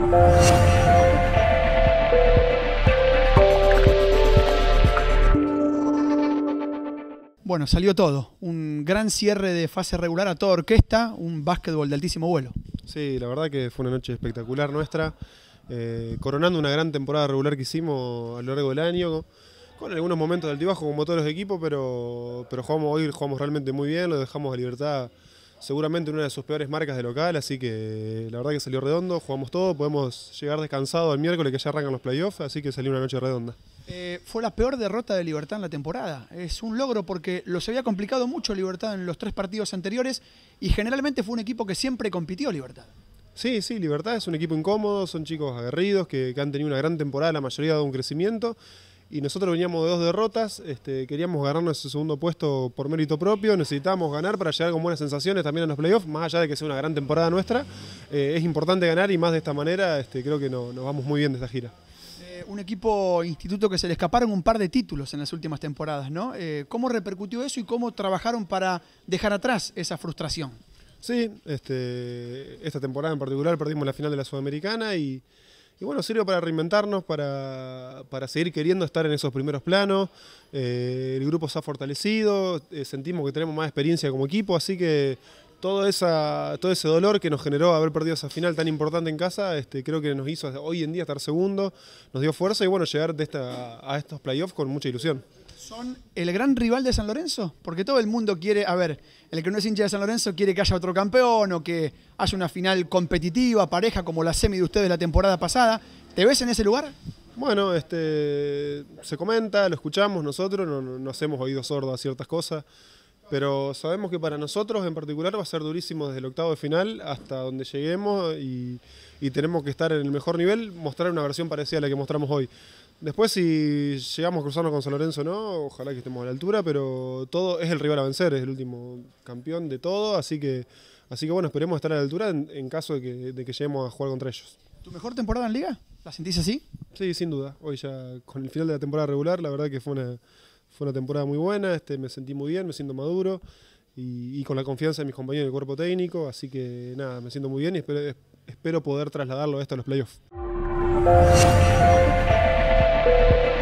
Bueno, salió todo. Un gran cierre de fase regular a toda orquesta, un básquetbol de altísimo vuelo. Sí, la verdad que fue una noche espectacular nuestra, coronando una gran temporada regular que hicimos a lo largo del año, con algunos momentos de altibajo como todos los equipos, pero hoy jugamos realmente muy bien, lo dejamos a Libertad seguramente en una de sus peores marcas de local, así que la verdad que salió redondo, jugamos todo, podemos llegar descansados al miércoles que ya arrancan los playoffs, así que salió una noche redonda. Fue la peor derrota de Libertad en la temporada. Es un logro porque los había complicado mucho Libertad en los 3 partidos anteriores y generalmente fue un equipo que siempre compitió Libertad. Sí, Libertad es un equipo incómodo, son chicos aguerridos que han tenido una gran temporada, la mayoría de un crecimiento. Y nosotros veníamos de 2 derrotas, queríamos ganarnos ese segundo puesto por mérito propio, necesitábamos ganar para llegar con buenas sensaciones también en los playoffs, más allá de que sea una gran temporada nuestra. Es importante ganar y más de esta manera creo que nos vamos muy bien de esta gira. Un equipo instituto que se le escaparon un par de títulos en las últimas temporadas, ¿no? ¿Cómo repercutió eso y cómo trabajaron para dejar atrás esa frustración? Sí, esta temporada en particular perdimos la final de la Sudamericana y bueno, sirve para reinventarnos, para seguir queriendo estar en esos primeros planos. El grupo se ha fortalecido, sentimos que tenemos más experiencia como equipo, así que todo ese dolor que nos generó haber perdido esa final tan importante en casa, creo que nos hizo hoy en día estar segundo, nos dio fuerza y bueno, llegar a estos playoffs con mucha ilusión. ¿Son el gran rival de San Lorenzo? Porque todo el mundo quiere, el que no es hincha de San Lorenzo quiere que haya otro campeón o que haya una final competitiva, pareja, como la semi de ustedes la temporada pasada. ¿Te ves en ese lugar? Bueno, se comenta, lo escuchamos nosotros, no hacemos oídos sordos a ciertas cosas, pero sabemos que para nosotros en particular va a ser durísimo desde el octavo de final hasta donde lleguemos y tenemos que estar en el mejor nivel, mostrar una versión parecida a la que mostramos hoy. Después si llegamos a cruzarnos con San Lorenzo o no, ojalá que estemos a la altura, pero todo es el rival a vencer, es el último campeón de todo, así que bueno, esperemos estar a la altura en caso de que lleguemos a jugar contra ellos. ¿Tu mejor temporada en Liga? ¿La sentís así? Sí, sin duda. Hoy ya con el final de la temporada regular, la verdad que fue una temporada muy buena, me sentí muy bien, me siento maduro y con la confianza de mis compañeros del cuerpo técnico, así que nada, me siento muy bien y espero poder trasladarlo a los playoffs.